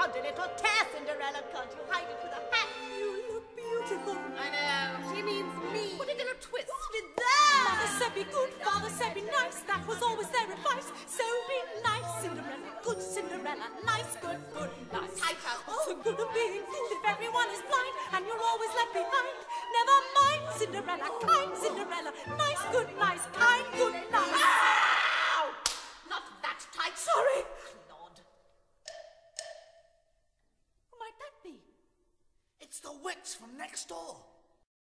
a little tear, Cinderella. Can't you hide it with a hat? You look beautiful. I know. She means me. Put it in a twist. Put it there. Mother said be good, father said be nice. That was always their advice. So be nice, Cinderella. Good Cinderella. Nice, good, good, nice. Tighter. What's the good of being fooled if everyone is blind and you're always left behind? Never mind, Cinderella. Kind Cinderella. Nice, good,